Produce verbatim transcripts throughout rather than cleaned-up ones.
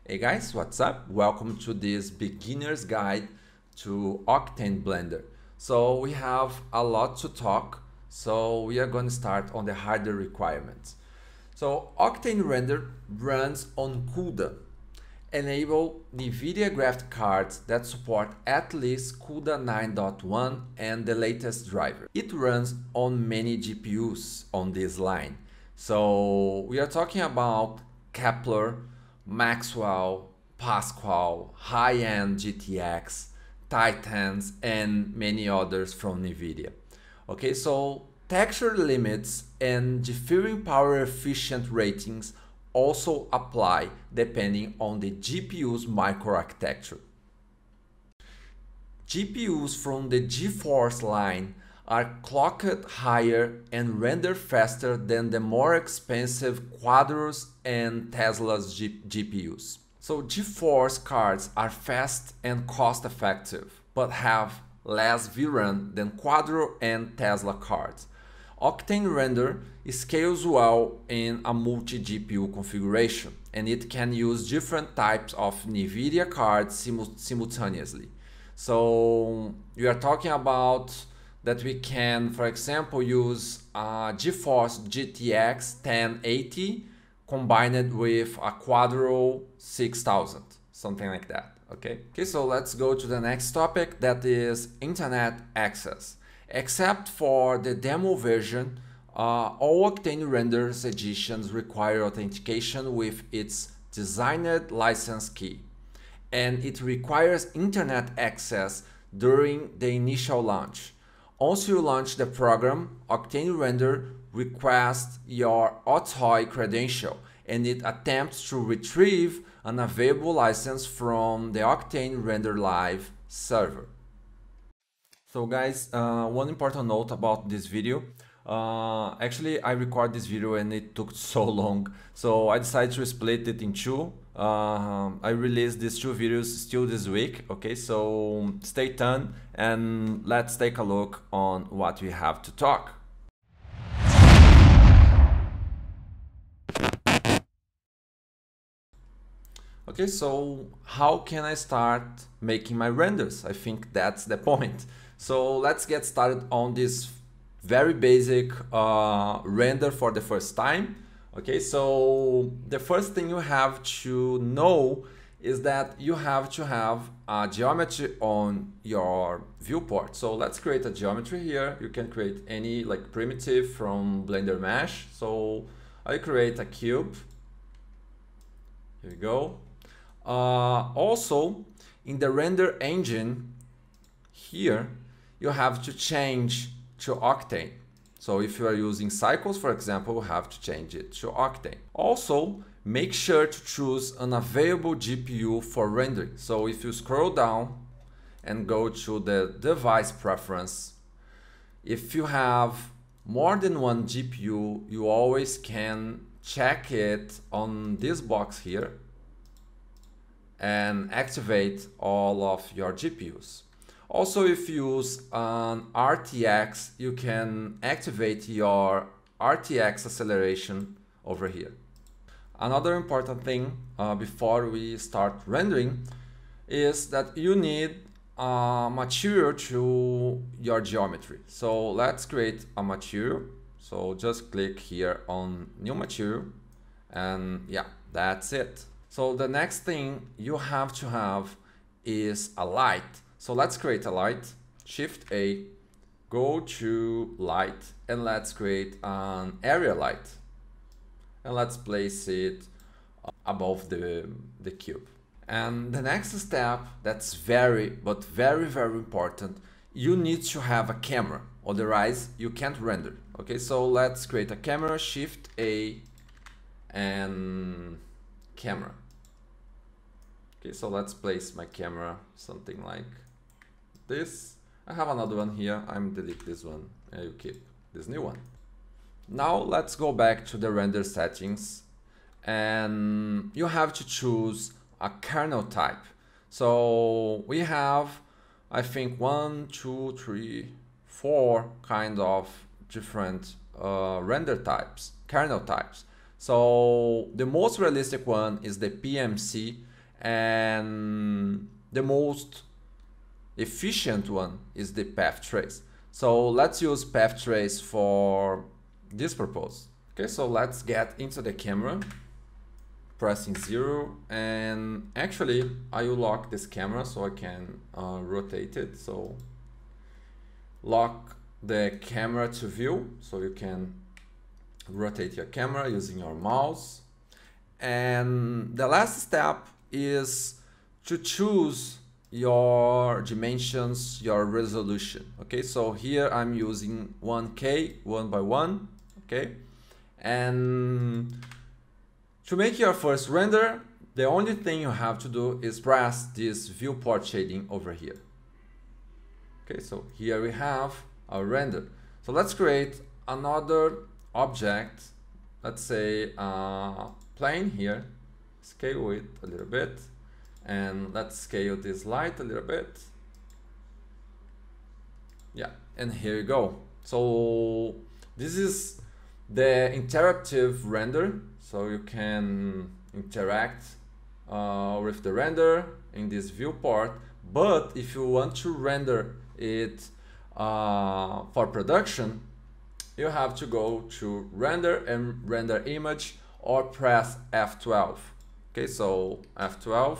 Hey guys, what's up? Welcome to this beginner's guide to Octane Blender. So we have a lot to talk, so we are going to start on the hardware requirements. So Octane Render runs on CUDA. Enable NVIDIA graphic cards that support at least CUDA nine point one and the latest driver. It runs on many G P Us on this line. So we are talking about Kepler, Maxwell, Pascal, high-end G T X, Titans, and many others from NVIDIA. Okay, so texture limits and differing power efficient ratings also apply depending on the G P U's microarchitecture. G P Us from the GeForce line are clocked higher and render faster than the more expensive Quadros and Tesla's G GPUs. So GeForce cards are fast and cost effective, but have less V RAM than Quadro and Tesla cards. Octane Render scales well in a multi-G P U configuration, and it can use different types of NVIDIA cards simu simultaneously. So we are talking about that we can, for example, use a GeForce G T X ten eighty combined with a Quadro six thousand, something like that. Okay. Okay, so let's go to the next topic, that is internet access. Except for the demo version, uh, all Octane Render's editions require authentication with its designed license key, and it requires internet access during the initial launch. Once you launch the program, Octane Render requests your O T H O I credential, and it attempts to retrieve an available license from the Octane Render Live server. So guys, uh, one important note about this video. Uh, actually, I recorded this video and it took so long, so I decided to split it in two. Uh, I released these two videos still this week, okay? So stay tuned and let's take a look on what we have to talk. Okay, so how can I start making my renders? I think that's the point. So let's get started on this very basic uh, render for the first time. Okay, so the first thing you have to know is that you have to have a geometry on your viewport. So let's create a geometry here. You can create any like primitive from Blender Mesh. So I create a cube. Here we go. Uh, also, in the render engine here, you have to change to Octane. So if you are using cycles, for example, you have to change it to Octane. Also, make sure to choose an available G P U for rendering. So if you scroll down and go to the device preference, if you have more than one G P U, you always can check it on this box here and activate all of your G P Us. Also, if you use an R T X, you can activate your R T X acceleration over here. Another important thing uh, before we start rendering is that you need a material to your geometry. So let's create a material. So just click here on new material, and yeah, that's it. So the next thing you have to have is a light. So let's create a light, Shift A, go to light, and let's create an area light. And let's place it above the, the cube. And the next step, that's very, but very, very important, you need to have a camera, otherwise you can't render. Okay, so let's create a camera, Shift A, and camera. Okay, so let's place my camera something like this. I have another one here. I'm delete this one and you keep this new one. Now let's go back to the render settings, and you have to choose a kernel type. So we have, I think, one, two, three, four kind of different uh, render types, kernel types. So the most realistic one is the P M C, and the most efficient one is the path trace. So let's use path trace for this purpose. Okay, so let's get into the camera, pressing zero, and actually I will lock this camera so I can uh, rotate it. So lock the camera to view, so you can rotate your camera using your mouse. And the last step is to choose your dimensions, your resolution. Okay, so here I'm using one K, one by one. Okay, and to make your first render, the only thing you have to do is press this viewport shading over here. Okay, so here we have our render. So let's create another object. Let's say a plane here, scale it a little bit, and let's scale this light a little bit. Yeah, and here you go. So this is the interactive render, so you can interact uh, with the render in this viewport. But if you want to render it uh, for production, you have to go to render and render image, or press F twelve. Okay, so F twelve,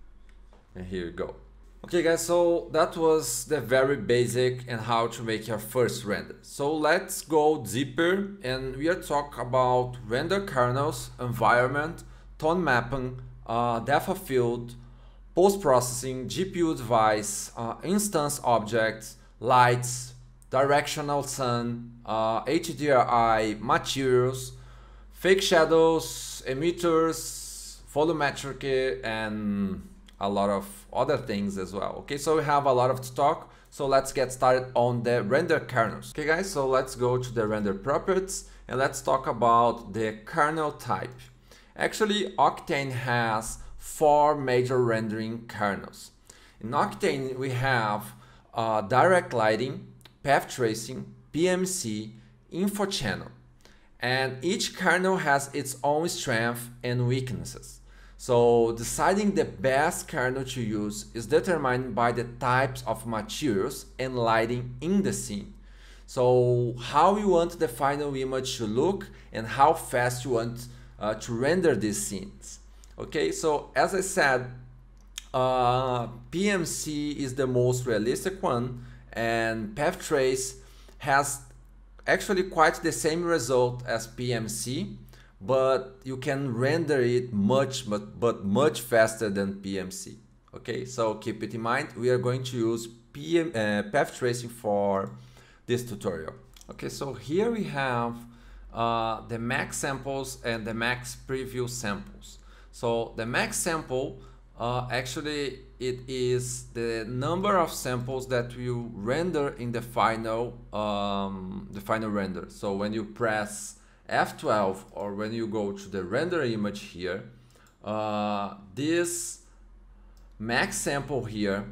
and here you go. Okay guys, so that was the very basic and how to make your first render. So let's go deeper, and we are talk about render kernels, environment, tone mapping, uh, depth of field, post-processing, G P U device, uh, instance objects, lights, directional sun, uh, H D R I, materials, fake shadows, emitters, volumetric, and a lot of other things as well. Okay, so we have a lot of to talk, so let's get started on the render kernels. Okay guys, so let's go to the render properties and let's talk about the kernel type. Actually, Octane has four major rendering kernels. In Octane we have uh, direct lighting, path tracing, P M C, info channel, and each kernel has its own strength and weaknesses. So deciding the best kernel to use is determined by the types of materials and lighting in the scene. So how you want the final image to look and how fast you want uh, to render these scenes. Okay, so as I said, uh, P M C is the most realistic one, and path trace has actually quite the same result as P M C, but you can render it much but, but much faster than P M C. Okay, so keep it in mind, we are going to use P M, uh, path tracing for this tutorial. Okay, so here we have uh, the max samples and the max preview samples. So the max sample, uh, actually it is the number of samples that you render in the final um, the final render. So when you press F twelve or when you go to the render image here, uh, this max sample here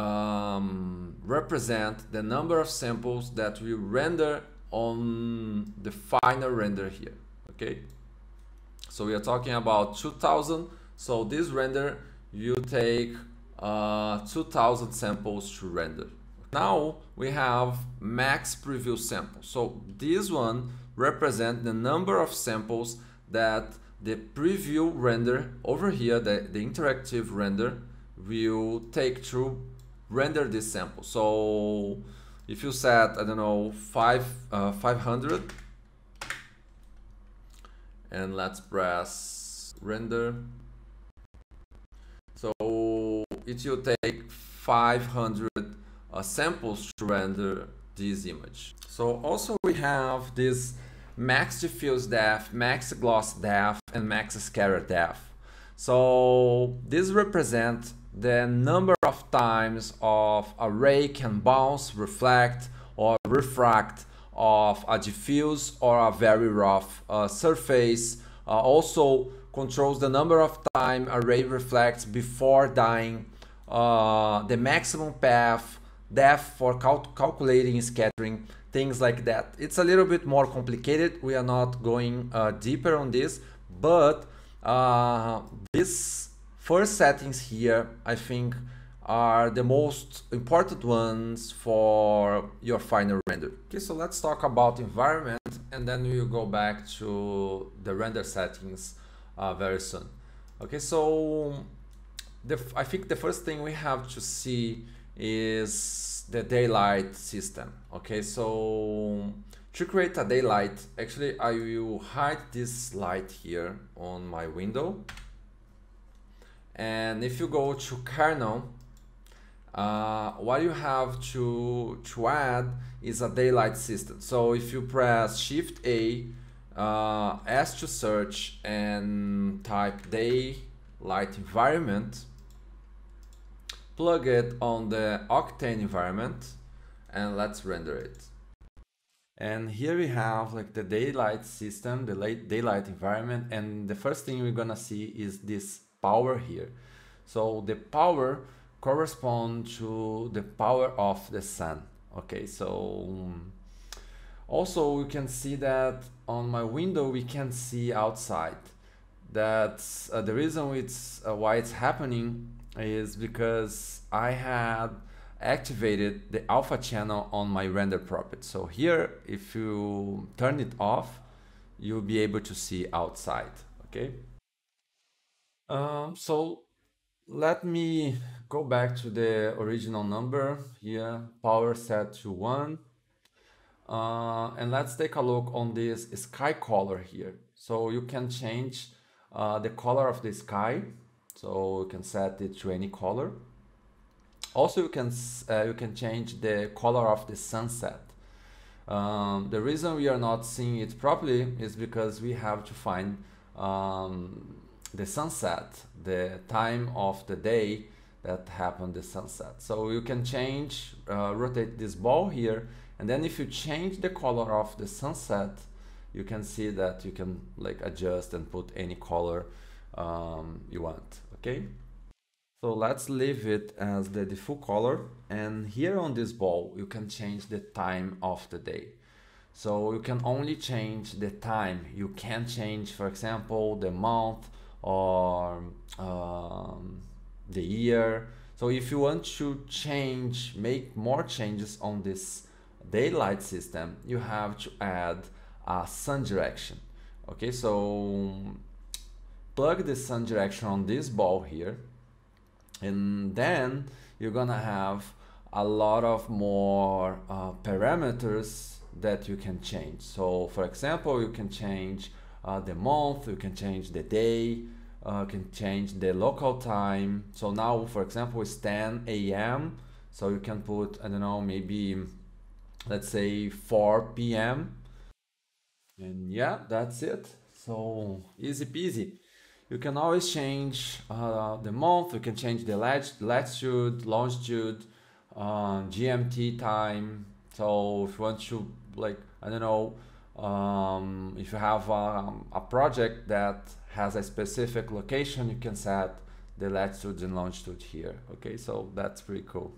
um, represent the number of samples that we render on the final render here. Okay, so we are talking about two thousand. So this render you take uh, two thousand samples to render. Now we have max preview sample. So this one represent the number of samples that the preview render over here, the, the interactive render, will take to render this sample. So if you set, I don't know, five, uh, five hundred, and let's press render. So it will take five hundred uh, samples to render this image. So also we have this max diffuse depth, max gloss depth, and max scatter depth. So this represents the number of times of a ray can bounce, reflect, or refract of a diffuse or a very rough uh, surface. Uh, also controls the number of time a ray reflects before dying, uh, the maximum path, depth for cal calculating scattering, things like that. It's a little bit more complicated. We are not going uh, deeper on this, but uh, this first settings here, I think, are the most important ones for your final render. Okay, so let's talk about environment, and then we'll go back to the render settings uh, very soon. Okay, so the, I think the first thing we have to see is the daylight system. Okay, so to create a daylight, actually I will hide this light here on my window. And if you go to Kernel, uh, what you have to, to add is a daylight system. So if you press Shift A, uh, S to search, and type daylight environment, plug it on the Octane environment, and let's render it. And here we have like the daylight system, the daylight environment, and the first thing we're gonna see is this power here. So the power corresponds to the power of the sun. Okay, so um, also we can see that on my window we can see outside. That's uh, the reason it's uh, why it's happening is because I had activated the alpha channel on my render property. So here, if you turn it off, you'll be able to see outside. Okay. Um, so let me go back to the original number here, power set to one. Uh, and let's take a look on this sky color here. So you can change uh, the color of the sky. So you can set it to any color. Also, you can uh, you can change the color of the sunset. Um, the reason we are not seeing it properly is because we have to find um, the sunset, the time of the day that happened the sunset. So you can change, uh, rotate this ball here, and then if you change the color of the sunset, you can see that you can like adjust and put any color um, you want. Okay. So let's leave it as the default color, and here on this ball you can change the time of the day. So you can only change the time. You can change, for example, the month or um, the year. So if you want to change, make more changes on this daylight system, you have to add a sun direction. Okay, so plug the sun direction on this ball here, and then you're gonna have a lot of more uh, parameters that you can change. So for example, you can change uh, the month, you can change the day, uh, you can change the local time. So now, for example, it's ten A M So you can put, I don't know, maybe let's say four P M And yeah, that's it. So easy peasy. You can always change uh, the month, you can change the lat latitude, longitude, uh, G M T time. So if you want to, like, I don't know, um, if you have um, a project that has a specific location, you can set the latitude and longitude here. Okay, so that's pretty cool.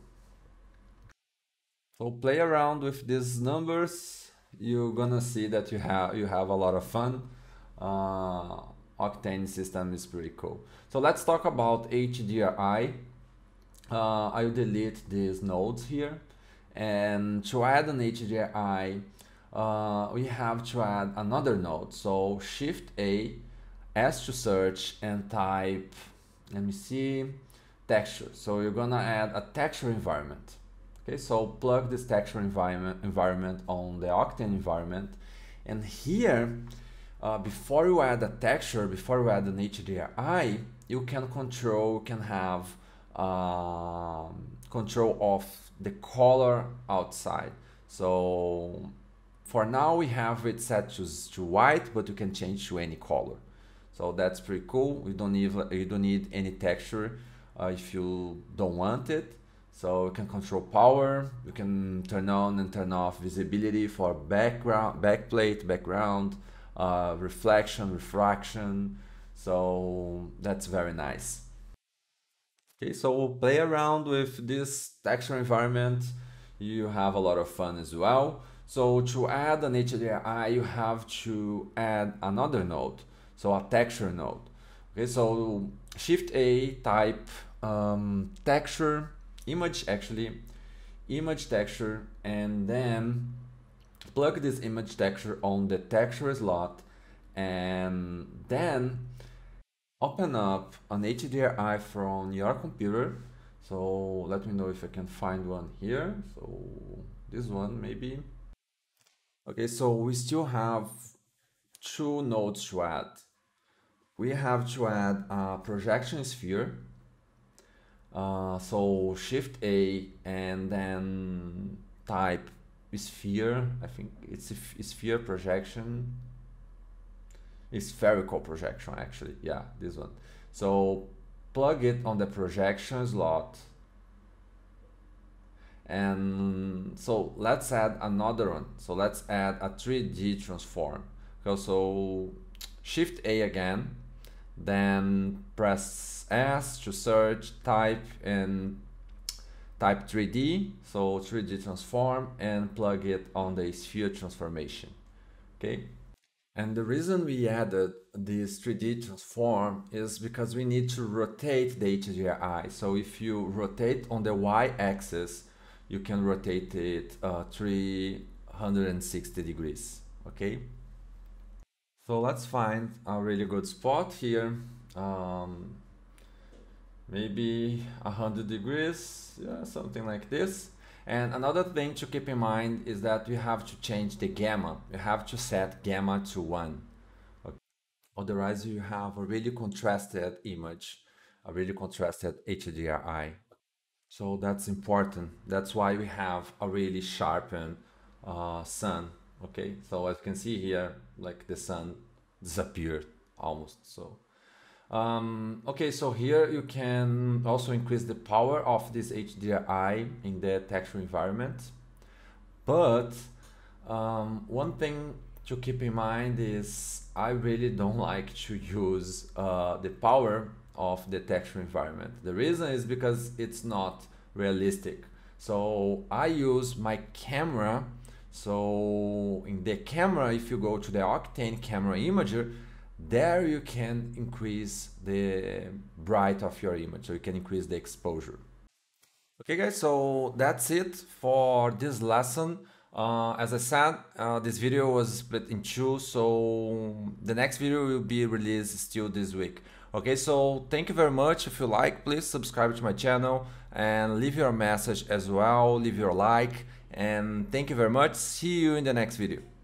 So play around with these numbers. You're gonna see that you have you have a lot of fun. Uh, Octane system is pretty cool. So let's talk about H D R I. Uh, I'll delete these nodes here. And to add an H D R I, uh, we have to add another node. So Shift A, S to search, and type, let me see, texture. So you're gonna add a texture environment. Okay, so plug this texture environment, environment on the Octane environment. And here, Uh, before you add a texture, before you add an H D R I, you can control, you can have um, control of the color outside. So for now we have it set to, to white, but you can change to any color. So that's pretty cool. You don't need, you don't need any texture uh, if you don't want it. So you can control power, you can turn on and turn off visibility for background, backplate, background, Uh, reflection, refraction. So that's very nice. Okay, so play around with this texture environment. You have a lot of fun as well. So to add an H D R I, you have to add another node, so a texture node. Okay, so Shift A, type um, texture, image actually, image texture, and then plug this image texture on the texture slot, and then open up an H D R I from your computer. So let me know if I can find one here. So this one maybe. Okay, so we still have two nodes to add. We have to add a projection sphere. Uh, so Shift A and then type sphere. I think it's a sphere projection. It's spherical projection actually. Yeah, this one. So plug it on the projection slot. And so let's add another one. So let's add a three D transform. So Shift A again, then press S to search, type and type three D, so three D transform, and plug it on the sphere transformation. Okay. And the reason we added this three D transform is because we need to rotate the H D R I. So if you rotate on the y-axis, you can rotate it uh, three hundred sixty degrees. Okay. So let's find a really good spot here. Um, maybe one hundred degrees, yeah, something like this. And another thing to keep in mind is that we have to change the gamma. You have to set gamma to one. Okay. Otherwise, you have a really contrasted image, a really contrasted H D R I. So that's important. That's why we have a really sharpened uh, sun. Okay, so as you can see here, like the sun disappeared almost. So um, okay, so here you can also increase the power of this H D R I in the texture environment. But um, one thing to keep in mind is I really don't like to use uh, the power of the texture environment. The reason is because it's not realistic. So I use my camera. So in the camera, if you go to the Octane camera imager, there you can increase the bright of your image, so you can increase the exposure. Okay guys, so that's it for this lesson. Uh, as I said, uh, this video was split in two, so the next video will be released still this week. Okay, so thank you very much. If you like, please subscribe to my channel and leave your message as well, leave your like, and thank you very much. See you in the next video.